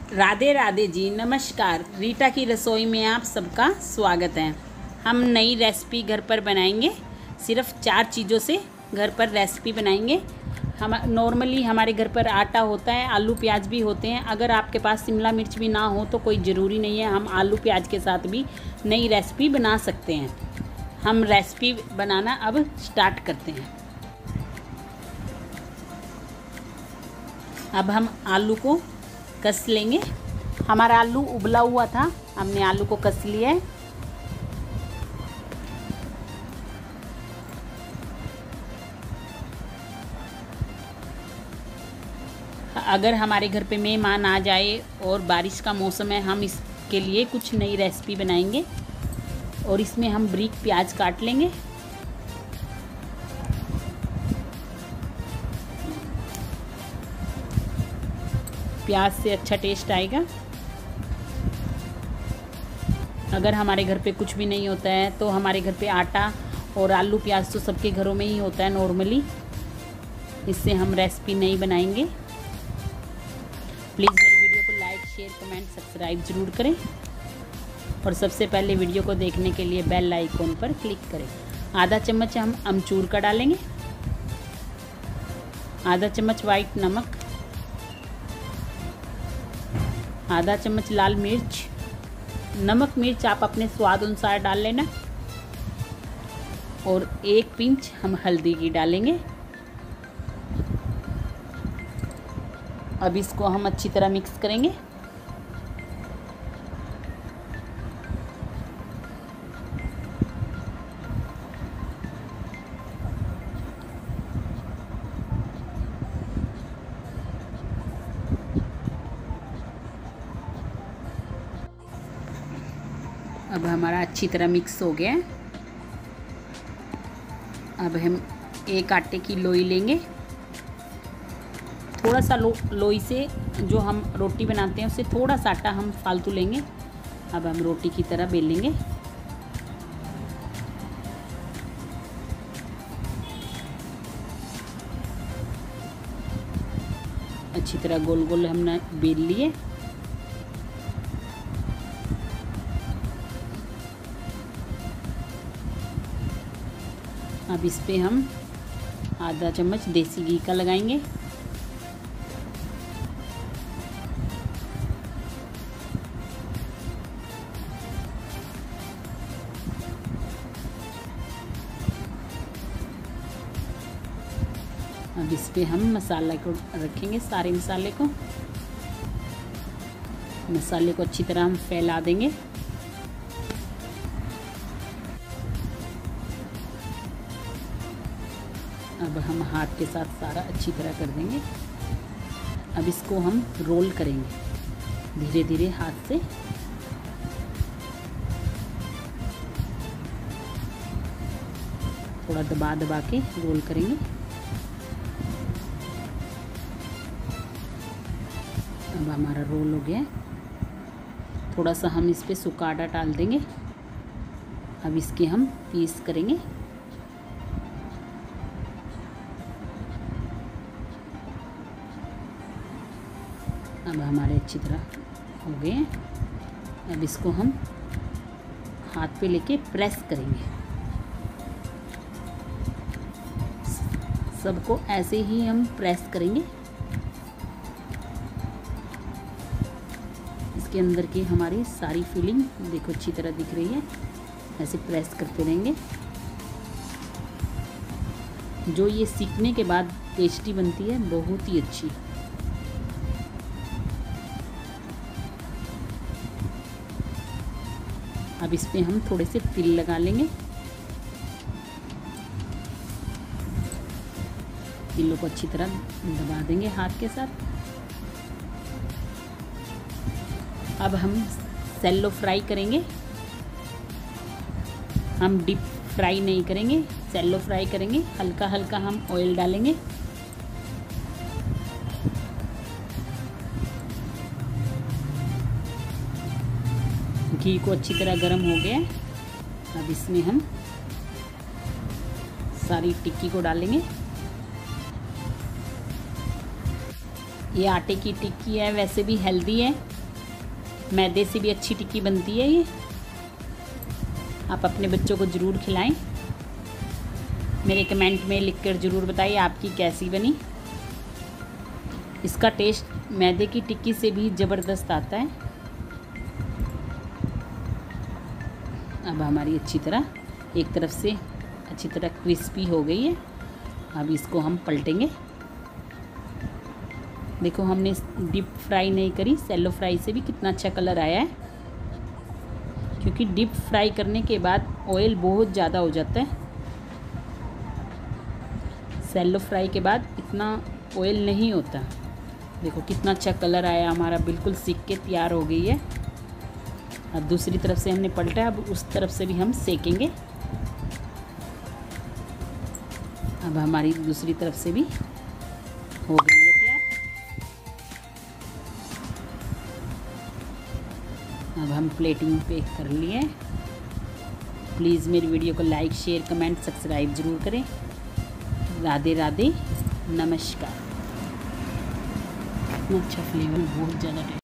राधे राधे जी, नमस्कार। रीटा की रसोई में आप सबका स्वागत है। हम नई रेसिपी घर पर बनाएंगे। सिर्फ 4 चीज़ों से घर पर रेसिपी बनाएंगे। हम नॉर्मली हमारे घर पर आटा होता है, आलू प्याज भी होते हैं। अगर आपके पास शिमला मिर्च भी ना हो तो कोई ज़रूरी नहीं है, हम आलू प्याज के साथ भी नई रेसिपी बना सकते हैं। हम रेसिपी बनाना अब स्टार्ट करते हैं। अब हम आलू को कस लेंगे। हमारा आलू उबला हुआ था, हमने आलू को कस लिया है। अगर हमारे घर पे मेहमान आ जाए और बारिश का मौसम है, हम इसके लिए कुछ नई रेसिपी बनाएंगे। और इसमें हम बारीक प्याज काट लेंगे। प्याज से अच्छा टेस्ट आएगा। अगर हमारे घर पे कुछ भी नहीं होता है तो हमारे घर पे आटा और आलू प्याज तो सबके घरों में ही होता है नॉर्मली। इससे हम रेसिपी नहीं बनाएंगे। प्लीज़ मेरी वीडियो को लाइक, शेयर, कमेंट, सब्सक्राइब ज़रूर करें। और सबसे पहले वीडियो को देखने के लिए बेल आइकॉन पर क्लिक करें। आधा चम्मच हम अमचूर का डालेंगे, आधा चम्मच वाइट नमक, आधा चम्मच लाल मिर्च। नमक मिर्च आप अपने स्वाद अनुसार डाल लेना। और 1 पिंच हम हल्दी की डालेंगे। अब इसको हम अच्छी तरह मिक्स करेंगे। अब हमारा अच्छी तरह मिक्स हो गया है। अब हम एक आटे की लोई लेंगे। थोड़ा सा लोई से जो हम रोटी बनाते हैं उससे थोड़ा सा आटा हम फालतू लेंगे। अब हम रोटी की तरह बेलेंगे। अच्छी तरह गोल गोल हमने बेल लिए। अब इस पे हम आधा चम्मच देसी घी का लगाएंगे। अब इस पे हम मसाला को रखेंगे, सारे मसाले को अच्छी तरह हम फैला देंगे। अब हम हाथ के साथ सारा अच्छी तरह कर देंगे। अब इसको हम रोल करेंगे धीरे धीरे हाथ से। थोड़ा दबा दबा के रोल करेंगे। अब हमारा रोल हो गया। थोड़ा सा हम इस पे सूखा आटा डाल देंगे। अब इसके हम पीस करेंगे। अब हमारे अच्छी तरह हो गए हैं। अब इसको हम हाथ पे लेके प्रेस करेंगे। सबको ऐसे ही हम प्रेस करेंगे। इसके अंदर की हमारी सारी फीलिंग देखो अच्छी तरह दिख रही है। ऐसे प्रेस करते रहेंगे। जो ये सीखने के बाद टेस्टी बनती है, बहुत ही अच्छी। अब इस पे हम थोड़े से तिल लगा लेंगे। तिलों को अच्छी तरह दबा देंगे हाथ के साथ। अब हम सैलो फ्राई करेंगे। हम डीप फ्राई नहीं करेंगे, सैलो फ्राई करेंगे। हल्का हल्का हम ऑयल डालेंगे। घी को अच्छी तरह गर्म हो गया। अब इसमें हम सारी टिक्की को डालेंगे। ये आटे की टिक्की है, वैसे भी हेल्दी है, मैदे से भी अच्छी टिक्की बनती है ये। आप अपने बच्चों को ज़रूर खिलाएं। मेरे कमेंट में लिखकर ज़रूर बताइए आपकी कैसी बनी। इसका टेस्ट मैदे की टिक्की से भी ज़बरदस्त आता है। अब हमारी अच्छी तरह एक तरफ से अच्छी तरह क्रिस्पी हो गई है। अब इसको हम पलटेंगे। देखो हमने डीप फ्राई नहीं करी, सैलो फ्राई से भी कितना अच्छा कलर आया है। क्योंकि डीप फ्राई करने के बाद ऑयल बहुत ज़्यादा हो जाता है। सैलो फ्राई के बाद इतना ऑयल नहीं होता। देखो कितना अच्छा कलर आया हमारा, बिल्कुल सीख के तैयार हो गई है। अब दूसरी तरफ से हमने पलटा, अब उस तरफ से भी हम सेकेंगे। अब हमारी दूसरी तरफ से भी हो गई है तैयार। अब हम प्लेटिंग पे कर लिए। प्लीज़ मेरी वीडियो को लाइक, शेयर, कमेंट, सब्सक्राइब ज़रूर करें। राधे राधे, नमस्कार। इतना अच्छा फ्लेवर, बहुत ज़्यादा